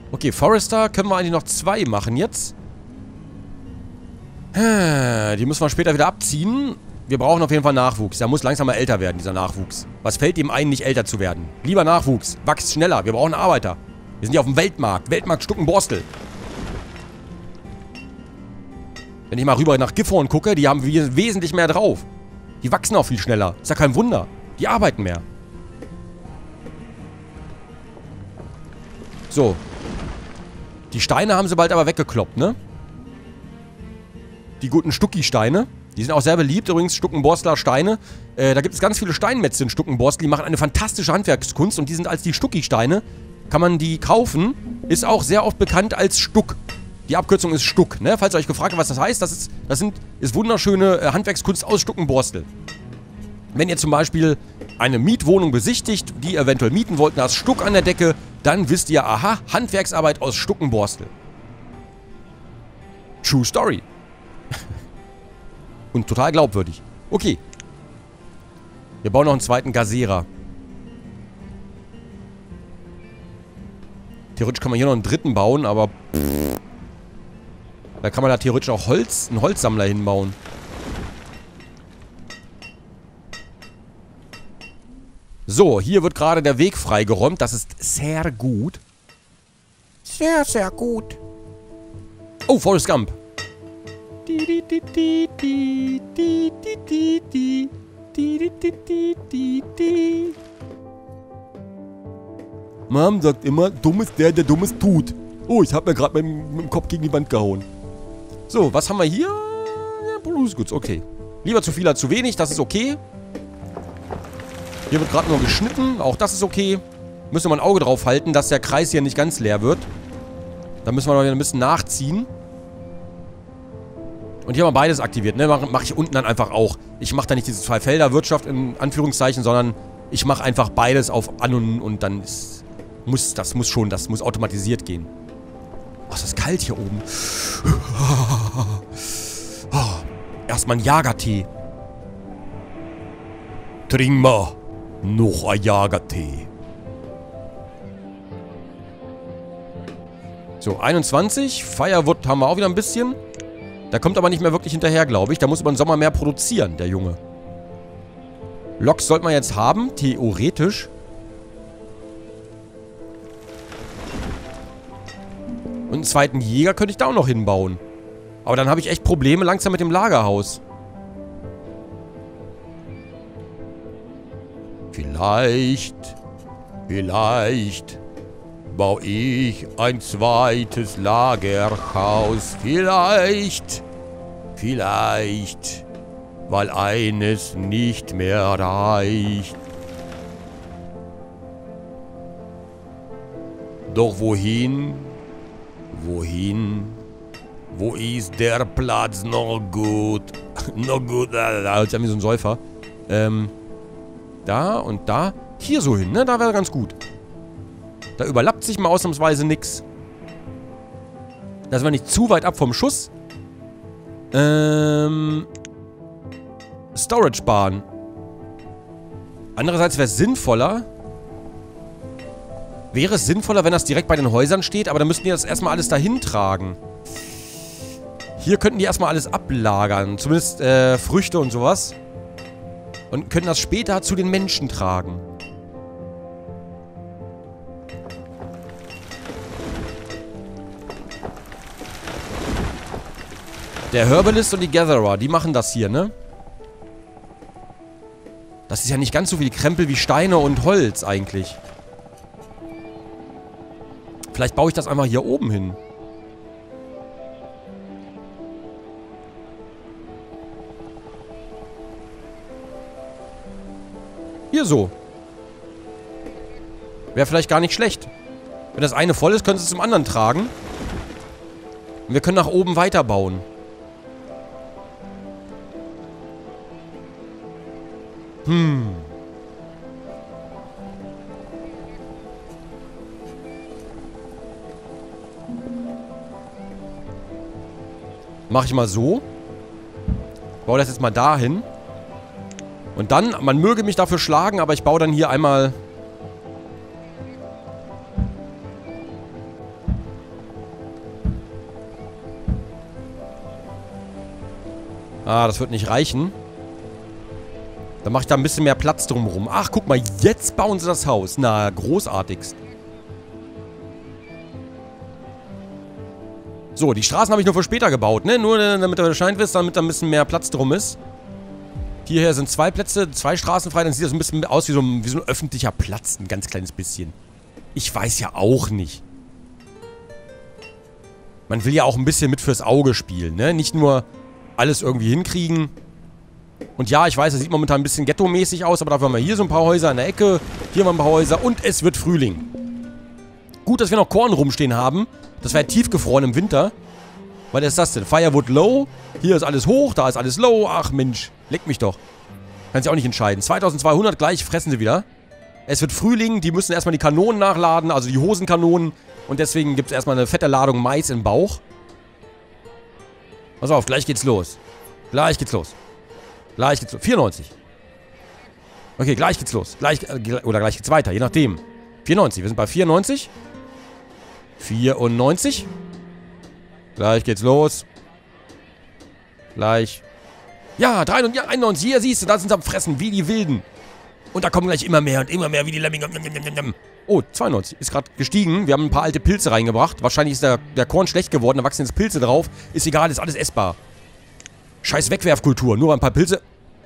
Okay, Forester können wir eigentlich noch 2 machen jetzt. Die müssen wir später wieder abziehen. Wir brauchen auf jeden Fall Nachwuchs. Der muss langsam mal älter werden, dieser Nachwuchs. Was fällt ihm ein, nicht älter zu werden? Lieber Nachwuchs, wachst schneller. Wir brauchen Arbeiter. Wir sind ja auf dem Weltmarkt. Weltmarkt Stuckenborstel. Wenn ich mal rüber nach Gifhorn gucke, die haben wesentlich mehr drauf. Die wachsen auch viel schneller. Ist ja kein Wunder. Die arbeiten mehr. So. Die Steine haben sie bald aber weggekloppt, ne? Die guten Stucki-Steine. Die sind auch sehr beliebt. Übrigens, Stuckenborstler Steine. Da gibt es ganz viele Steinmetze in Stuckenborstel. Die machen eine fantastische Handwerkskunst. Und die sind als die Stucki-Steine. Kann man die kaufen. Ist auch sehr oft bekannt als Stuck. Die Abkürzung ist Stuck, ne? Falls ihr euch gefragt habt, was das heißt, das ist wunderschöne Handwerkskunst aus Stuckenborstel. Wenn ihr zum Beispiel eine Mietwohnung besichtigt, die ihr eventuell mieten wollt, da ist Stuck an der Decke, dann wisst ihr, aha, Handwerksarbeit aus Stuckenborstel. True Story. Und total glaubwürdig. Okay. Wir bauen noch einen zweiten Gasera. Theoretisch kann man hier noch einen dritten bauen, aber da kann man da theoretisch auch einen Holzsammler hinbauen. So, hier wird gerade der Weg freigeräumt. Das ist sehr gut. Sehr, sehr gut. Oh, Forrest Gump. Mom sagt immer, dumm ist der Dummes tut. Oh, ich habe mir gerade mit dem Kopf gegen die Wand gehauen. So, was haben wir hier? Ja, Blues Goods, okay. Lieber zu viel als zu wenig, das ist okay. Hier wird gerade nur geschnitten, auch das ist okay. Müssen wir ein Auge drauf halten, dass der Kreis hier nicht ganz leer wird. Da müssen wir noch ein bisschen nachziehen. Und hier haben wir beides aktiviert, ne? Mache ich unten dann einfach auch. Ich mache da nicht diese Zwei-Felder-Wirtschaft in Anführungszeichen, sondern ich mache einfach beides auf An und dann das muss automatisiert gehen. Oh, es ist kalt hier oben. Oh, erstmal ein Jagertee. Trink mal noch ein Jagertee. So, 21. Firewood haben wir auch wieder ein bisschen. Da kommt aber nicht mehr wirklich hinterher, glaube ich. Da muss über den Sommer mehr produzieren, der Junge. Loks sollte man jetzt haben, theoretisch. Und einen zweiten Jäger könnte ich da auch noch hinbauen. Aber dann habe ich echt Probleme langsam mit dem Lagerhaus. Vielleicht baue ich ein zweites Lagerhaus. Vielleicht, weil eines nicht mehr reicht. Doch wohin? Wo ist der Platz noch gut? Noch gut, jetzt haben wir so einen Säufer. Da und da. Hier so hin, ne? Da wäre ganz gut. Da überlappt sich mal ausnahmsweise nix. Da sind wir nicht zu weit ab vom Schuss. Storage-Bahn. Andererseits wäre es sinnvoller. Wäre es sinnvoller, wenn das direkt bei den Häusern steht, aber dann müssten die das erstmal alles dahin tragen. Hier könnten die erstmal alles ablagern. Zumindest Früchte und sowas. Und können das später zu den Menschen tragen. Der Herbalist und die Gatherer, die machen das hier, ne? Das ist ja nicht ganz so viel Krempel wie Steine und Holz eigentlich. Vielleicht baue ich das einfach hier oben hin. Hier so. Wäre vielleicht gar nicht schlecht. Wenn das eine voll ist, können sie es zum anderen tragen. Und wir können nach oben weiterbauen. Mache ich mal so. Baue das jetzt mal dahin. Und dann, man möge mich dafür schlagen, aber ich baue dann hier einmal Ah, das wird nicht reichen. Dann mache ich da ein bisschen mehr Platz drumherum. Ach, guck mal, jetzt bauen sie das Haus. Na, großartigst. So, die Straßen habe ich nur für später gebaut, ne? Nur damit ihr Bescheid wisst, damit da ein bisschen mehr Platz drum ist. Hierher sind 2 Plätze, 2 Straßen frei. Dann sieht das ein bisschen aus wie so ein öffentlicher Platz. Ein ganz kleines bisschen. Ich weiß ja auch nicht. Man will ja auch ein bisschen mit fürs Auge spielen, ne? Nicht nur alles irgendwie hinkriegen. Und ja, ich weiß, das sieht momentan ein bisschen ghetto-mäßig aus, aber dafür haben wir hier so ein paar Häuser in der Ecke. Hier haben wir ein paar Häuser und es wird Frühling. Gut, dass wir noch Korn rumstehen haben. Das wäre tiefgefroren im Winter. Was ist das denn? Firewood low. Hier ist alles hoch, da ist alles low. Ach Mensch, leck mich doch. Kann sich auch nicht entscheiden. 2200, gleich fressen sie wieder. Es wird Frühling, die müssen erstmal die Kanonen nachladen, also die Hosenkanonen. Und deswegen gibt es erstmal eine fette Ladung Mais im Bauch. Pass auf, gleich geht's los. Gleich geht's los. Gleich geht's los. 94. Okay, gleich geht's los. Gleich geht's weiter, je nachdem. 94, wir sind bei 94. 94. Gleich geht's los. Gleich. Ja, 93, ja, 91. Hier siehst du, da sind sie am Fressen, wie die Wilden. Und da kommen gleich immer mehr und immer mehr, wie die Lemminge. Oh, 92. Ist gerade gestiegen. Wir haben ein paar alte Pilze reingebracht. Wahrscheinlich ist der Korn schlecht geworden. Da wachsen jetzt Pilze drauf. Ist egal, ist alles essbar. Scheiß Wegwerfkultur. Nur ein paar Pilze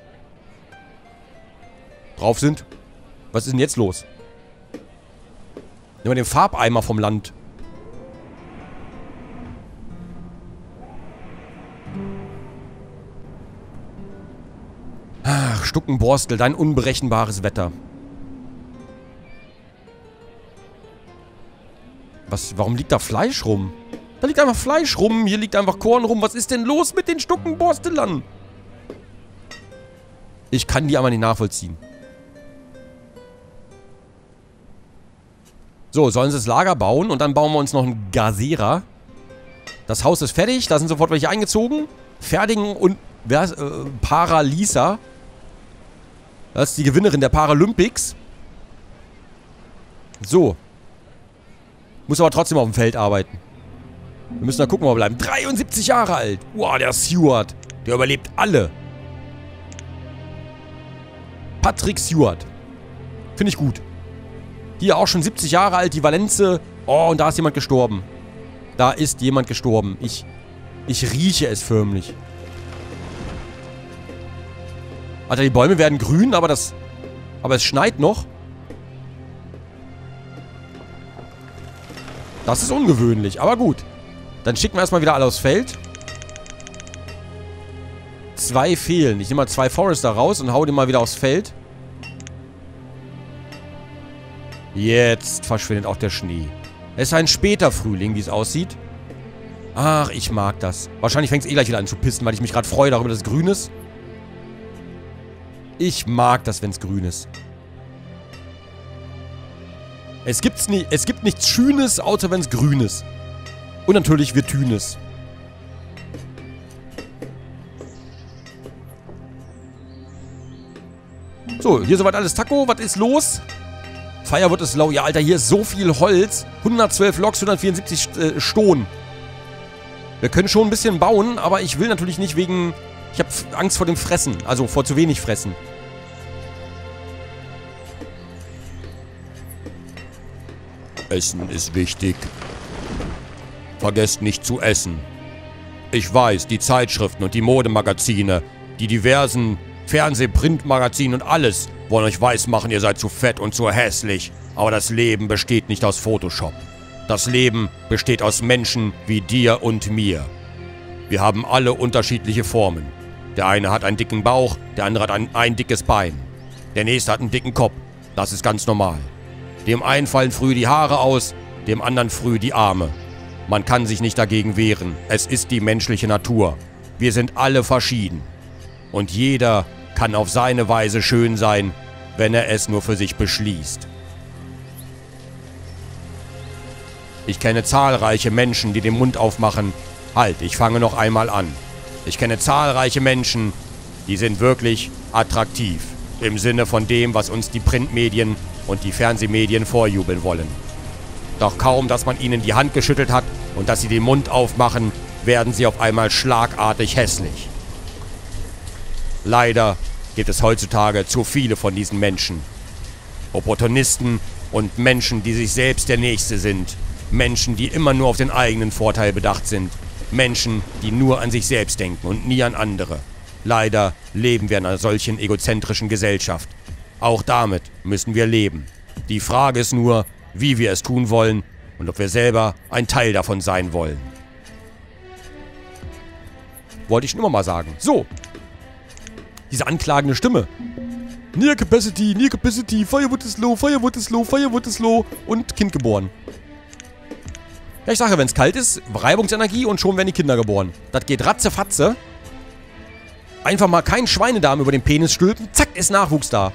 drauf sind. Was ist denn jetzt los? Nehmen wir den Farbeimer vom Land. Ach, Stuckenborstel, dein unberechenbares Wetter. Warum liegt da Fleisch rum? Da liegt einfach Fleisch rum, hier liegt einfach Korn rum. Was ist denn los mit den Stuckenborstelern? Ich kann die aber nicht nachvollziehen. So, sollen sie das Lager bauen und dann bauen wir uns noch einen Gazera. Das Haus ist fertig, da sind sofort welche eingezogen. Fertigen und Paralisa. Das ist die Gewinnerin der Paralympics. So. Muss aber trotzdem auf dem Feld arbeiten. Wir müssen da gucken, wo wir bleiben. 73 Jahre alt. Wow, der Stewart. Der überlebt alle. Patrick Stewart. Finde ich gut. Hier auch schon 70 Jahre alt, die Valenze. Oh, und da ist jemand gestorben. Da ist jemand gestorben. Ich rieche es förmlich. Alter, die Bäume werden grün, aber es schneit noch. Das ist ungewöhnlich, aber gut. Dann schicken wir erstmal wieder alle aufs Feld. 2 fehlen. Ich nehme mal 2 Forester raus und hau die mal wieder aufs Feld. Jetzt verschwindet auch der Schnee. Es ist ein später Frühling, wie es aussieht. Ach, ich mag das. Wahrscheinlich fängt es eh gleich wieder an zu pissen, weil ich mich gerade freue darüber, dass es grün ist. Ich mag das, wenn es grün ist. Es gibt nichts Schönes, außer wenn es grün ist. Und natürlich wird Tünes. So, hier soweit alles Taco. Was ist los? Firewood ist low. Ja, Alter, hier ist so viel Holz. 112 Loks, 174 Stohn. Wir können schon ein bisschen bauen, aber ich will natürlich nicht wegen... Ich habe Angst vor dem Fressen. Also vor zu wenig Fressen. Essen ist wichtig. Vergesst nicht zu essen. Ich weiß, die Zeitschriften und die Modemagazine, die diversen Fernseh-Printmagazine und alles wollen euch weismachen, ihr seid zu fett und zu hässlich. Aber das Leben besteht nicht aus Photoshop. Das Leben besteht aus Menschen wie dir und mir. Wir haben alle unterschiedliche Formen. Der eine hat einen dicken Bauch, der andere hat ein dickes Bein. Der nächste hat einen dicken Kopf. Das ist ganz normal. Dem einen fallen früh die Haare aus, dem anderen früh die Arme. Man kann sich nicht dagegen wehren. Es ist die menschliche Natur. Wir sind alle verschieden. Und jeder kann auf seine Weise schön sein, wenn er es nur für sich beschließt. Ich kenne zahlreiche Menschen, die den Mund aufmachen. Halt, ich fange noch einmal an. Ich kenne zahlreiche Menschen, die sind wirklich attraktiv. Im Sinne von dem, was uns die Printmedien und die Fernsehmedien vorjubeln wollen. Doch kaum, dass man ihnen die Hand geschüttelt hat und dass sie den Mund aufmachen, werden sie auf einmal schlagartig hässlich. Leider gibt es heutzutage zu viele von diesen Menschen. Opportunisten und Menschen, die sich selbst der Nächste sind. Menschen, die immer nur auf den eigenen Vorteil bedacht sind. Menschen, die nur an sich selbst denken und nie an andere. Leider leben wir in einer solchen egozentrischen Gesellschaft. Auch damit müssen wir leben. Die Frage ist nur, wie wir es tun wollen und ob wir selber ein Teil davon sein wollen. Wollte ich schon immer mal sagen. So. Diese anklagende Stimme. Near Capacity, Firewood is low, Firewood is low, Firewood is low. Und Kind geboren. Ja, ich sage, wenn es kalt ist, Reibungsenergie und schon werden die Kinder geboren. Das geht ratzefatze. Einfach mal kein Schweinedarm über den Penis stülpen. Zack, ist Nachwuchs da.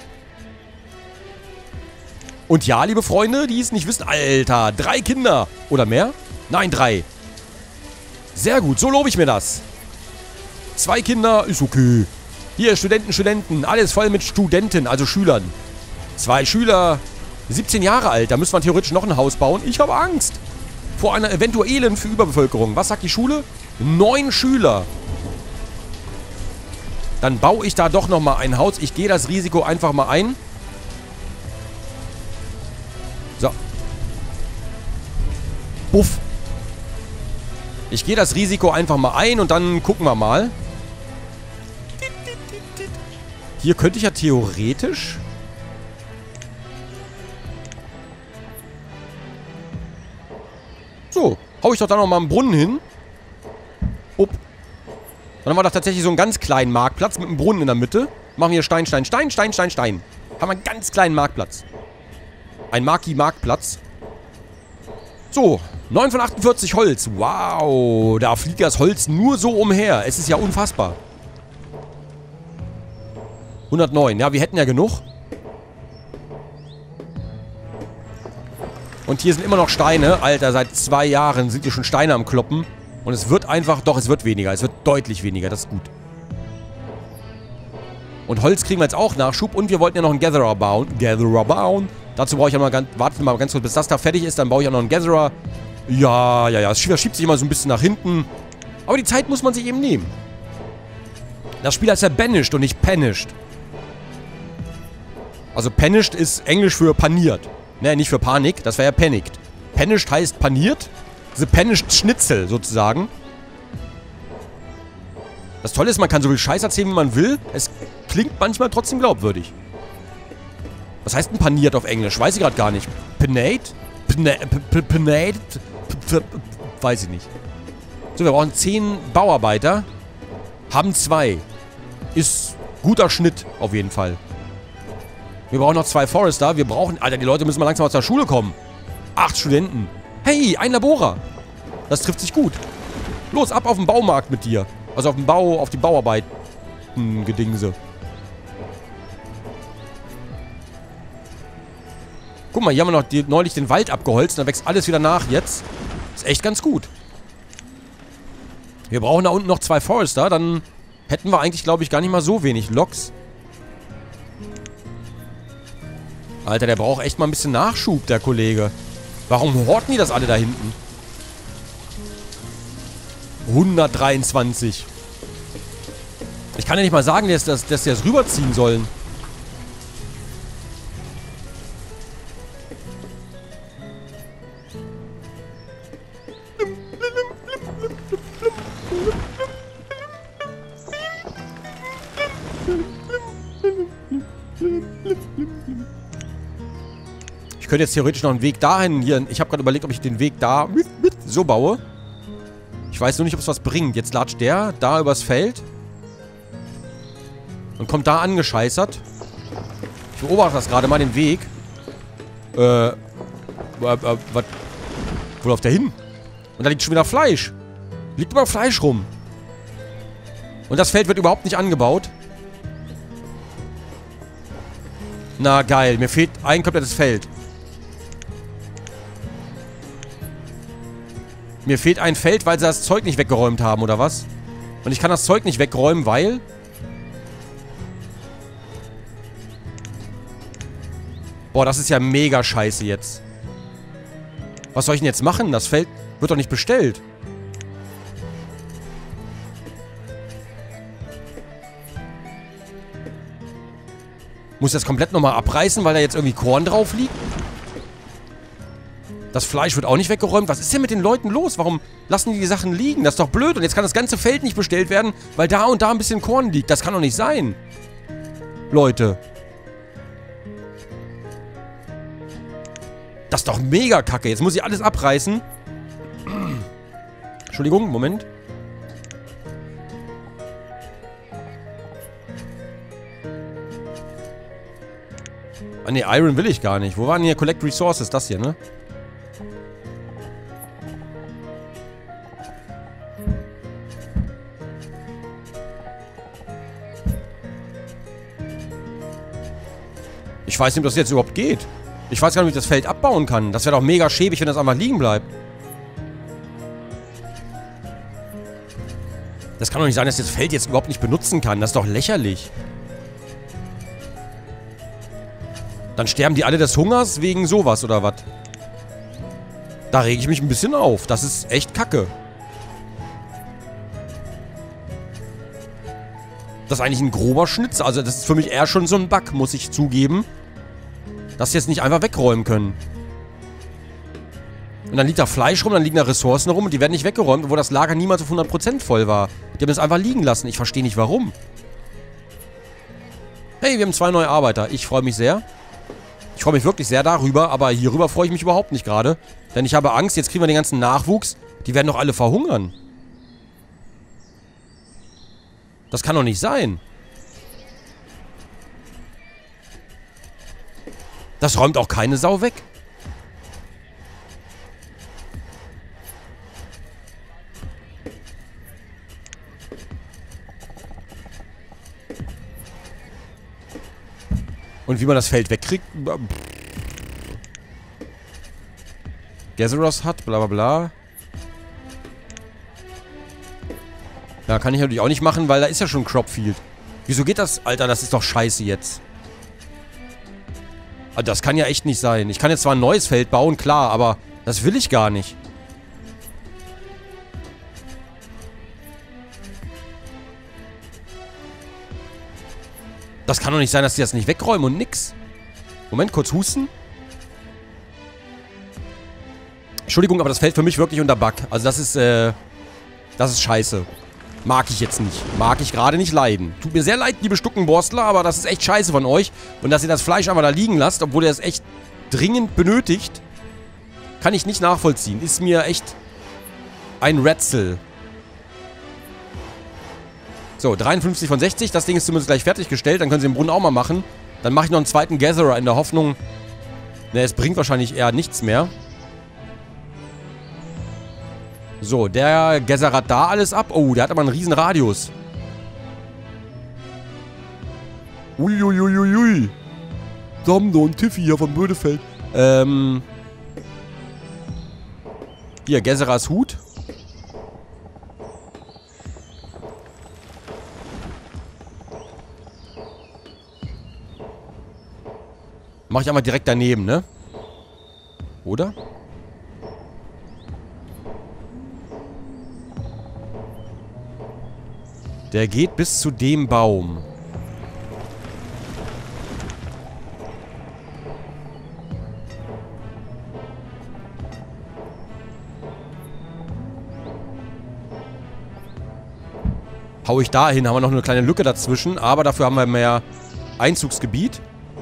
Und ja, liebe Freunde, die es nicht wissen, Alter, 3 Kinder. Oder mehr? Nein, 3. Sehr gut, so lobe ich mir das. 2 Kinder, ist okay. Hier, Studenten, alles voll mit Studenten, also Schülern. 2 Schüler, 17 Jahre alt, da müsste man theoretisch noch ein Haus bauen. Ich habe Angst vor einer eventuellen Überbevölkerung. Was sagt die Schule? 9 Schüler. Dann baue ich da doch nochmal ein Haus. Ich gehe das Risiko einfach mal ein. So. Buff. Ich gehe das Risiko einfach mal ein und dann gucken wir mal. Hier könnte ich ja theoretisch... So, hau ich doch da nochmal einen Brunnen hin. Upp. Dann haben wir doch tatsächlich so einen ganz kleinen Marktplatz mit einem Brunnen in der Mitte. Machen wir Stein, Stein, Stein, Stein, Stein, Stein. Haben wir einen ganz kleinen Marktplatz. Ein Marki-Marktplatz. So, 9 von 48 Holz. Wow, da fliegt das Holz nur so umher. Es ist ja unfassbar. 109. Ja, wir hätten ja genug. Und hier sind immer noch Steine. Alter, seit 2 Jahren sind hier schon Steine am Kloppen. Und es wird einfach... Doch, es wird weniger. Es wird deutlich weniger. Das ist gut. Und Holz kriegen wir jetzt auch Nachschub. Und wir wollten ja noch einen Gatherer bauen. Dazu brauche ich ja mal ganz... Warten wir mal ganz kurz, bis das da fertig ist. Dann baue ich auch noch einen Gatherer. Ja. Es schiebt sich immer so ein bisschen nach hinten. Aber die Zeit muss man sich eben nehmen. Das Spiel heißt ja Banished und nicht Punished. Also Punished ist Englisch für paniert. Ne, nicht für Panik. Das wäre ja panicked. Punished heißt paniert. The Punished Schnitzel sozusagen. Das Tolle ist, man kann so viel Scheiß erzählen, wie man will. Es klingt manchmal trotzdem glaubwürdig. Was heißt denn paniert auf Englisch? Weiß ich gerade gar nicht. Panate? Panate? Weiß ich nicht. So, wir brauchen 10 Bauarbeiter. Haben 2. Ist guter Schnitt auf jeden Fall. Wir brauchen noch 2 Forester. Wir brauchen... Alter, die Leute müssen mal langsam aus der Schule kommen. 8 Studenten. Hey, ein Laborer. Das trifft sich gut. Los, ab auf den Baumarkt mit dir. Also auf den Bau, auf die Bauarbeiten Gedingse. Guck mal, hier haben wir noch neulich den Wald abgeholzt. Da wächst alles wieder nach jetzt. Ist echt ganz gut. Wir brauchen da unten noch 2 Forester. Dann hätten wir eigentlich, glaube ich, gar nicht mal so wenig Loks. Alter, der braucht echt mal ein bisschen Nachschub, der Kollege. Warum horten die das alle da hinten? 123. Ich kann ja nicht mal sagen, dass die das rüberziehen sollen. Ich könnte jetzt theoretisch noch einen Weg dahin hier... Ich habe gerade überlegt, ob ich den Weg da so baue. Ich weiß nur nicht, ob es was bringt. Jetzt latscht der da übers Feld. Und kommt da angescheißert. Ich beobachte das gerade mal, den Weg. Was? Wo läuft der hin? Und da liegt schon wieder Fleisch. Liegt immer Fleisch rum. Und das Feld wird überhaupt nicht angebaut. Na geil, mir fehlt ein komplettes Feld. Mir fehlt ein Feld, weil sie das Zeug nicht weggeräumt haben, oder was? Und ich kann das Zeug nicht wegräumen, weil... Boah, das ist ja mega scheiße jetzt. Was soll ich denn jetzt machen? Das Feld wird doch nicht bestellt. Muss das komplett nochmal abreißen, weil da jetzt irgendwie Korn drauf liegt? Das Fleisch wird auch nicht weggeräumt. Was ist denn mit den Leuten los? Warum lassen die Sachen liegen? Das ist doch blöd. Und jetzt kann das ganze Feld nicht bestellt werden, weil da und da ein bisschen Korn liegt. Das kann doch nicht sein. Leute. Das ist doch mega kacke. Jetzt muss ich alles abreißen. Entschuldigung, Moment. Ah ne, Iron will ich gar nicht. Wo waren hier Collect Resources? Das hier, ne? Ich weiß nicht, ob das jetzt überhaupt geht. Ich weiß gar nicht, wie ich das Feld abbauen kann. Das wäre doch mega schäbig, wenn das einfach liegen bleibt. Das kann doch nicht sein, dass ich das Feld jetzt überhaupt nicht benutzen kann. Das ist doch lächerlich. Dann sterben die alle des Hungers wegen sowas, oder was? Da rege ich mich ein bisschen auf. Das ist echt kacke. Das ist eigentlich ein grober Schnitzer. Also das ist für mich eher schon so ein Bug, muss ich zugeben. Dass sie jetzt nicht einfach wegräumen können. Und dann liegt da Fleisch rum, dann liegen da Ressourcen rum und die werden nicht weggeräumt, obwohl das Lager niemals auf 100% voll war. Die haben es einfach liegen lassen. Ich verstehe nicht, warum. Hey, wir haben 2 neue Arbeiter. Ich freue mich sehr. Ich freue mich wirklich sehr darüber, aber hierüber freue ich mich überhaupt nicht gerade. Denn ich habe Angst, jetzt kriegen wir den ganzen Nachwuchs. Die werden doch alle verhungern. Das kann doch nicht sein. Das räumt auch keine Sau weg. Und wie man das Feld wegkriegt... Gatheros hat, bla bla bla. Ja, kann ich natürlich auch nicht machen, weil da ist ja schon Cropfield. Wieso geht das? Alter, das ist doch scheiße jetzt. Also das kann ja echt nicht sein. Ich kann jetzt zwar ein neues Feld bauen, klar, aber das will ich gar nicht. Das kann doch nicht sein, dass die das nicht wegräumen und nix. Moment, kurz husten. Entschuldigung, aber das fällt für mich wirklich unter Bug. Also das ist scheiße. Mag ich jetzt nicht. Mag ich gerade nicht leiden. Tut mir sehr leid, liebe Stuckenborstler, aber das ist echt scheiße von euch. Und dass ihr das Fleisch einfach da liegen lasst, obwohl ihr es echt dringend benötigt, kann ich nicht nachvollziehen. Ist mir echt ein Rätsel. So, 53 von 60. Das Ding ist zumindest gleich fertiggestellt. Dann können sie den Brunnen auch mal machen. Dann mache ich noch einen zweiten Gatherer in der Hoffnung... Ne, es bringt wahrscheinlich eher nichts mehr. So, der gessert da alles ab. Oh, der hat aber einen riesen Radius. Uiuiuiui. Sammler und Tiffy hier von Bödefeld. Hier, Gesserers Hut. Mach ich einfach direkt daneben, ne? Oder? Der geht bis zu dem Baum. Hau ich da hin, haben wir noch eine kleine Lücke dazwischen, aber dafür haben wir mehr Einzugsgebiet.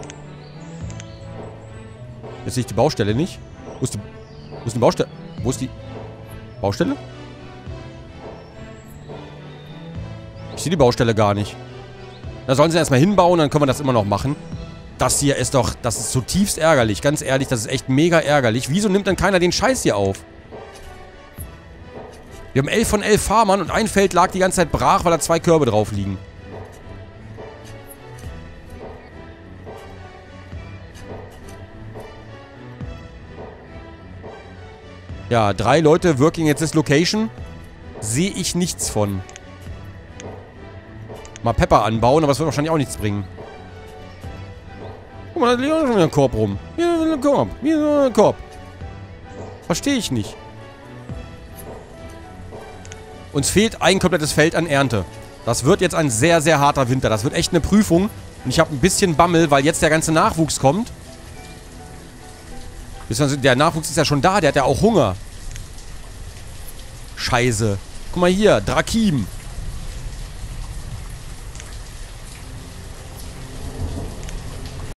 Jetzt sehe ich die Baustelle nicht. Wo ist die Baustelle? Wo ist die Baustelle? Ich sehe die Baustelle gar nicht. Da sollen sie erstmal hinbauen, dann können wir das immer noch machen. Das hier ist doch... Das ist zutiefst ärgerlich. Ganz ehrlich, das ist echt mega ärgerlich. Wieso nimmt denn keiner den Scheiß hier auf? Wir haben 11 von 11 Farmern und ein Feld lag die ganze Zeit brach, weil da 2 Körbe drauf liegen. Ja, 3 Leute working at this location. Sehe ich nichts von. Mal Pepper anbauen, aber das wird wahrscheinlich auch nichts bringen. Guck mal, da liegt auch schon wieder ein Korb rum. Hier ist ein Korb. Hier ist ein Korb. Verstehe ich nicht. Uns fehlt ein komplettes Feld an Ernte. Das wird jetzt ein sehr, sehr harter Winter. Das wird echt eine Prüfung, Und ich habe ein bisschen Bammel, weil jetzt der ganze Nachwuchs kommt. Der Nachwuchs ist ja schon da, der hat ja auch Hunger. Scheiße. Guck mal hier, Drakim.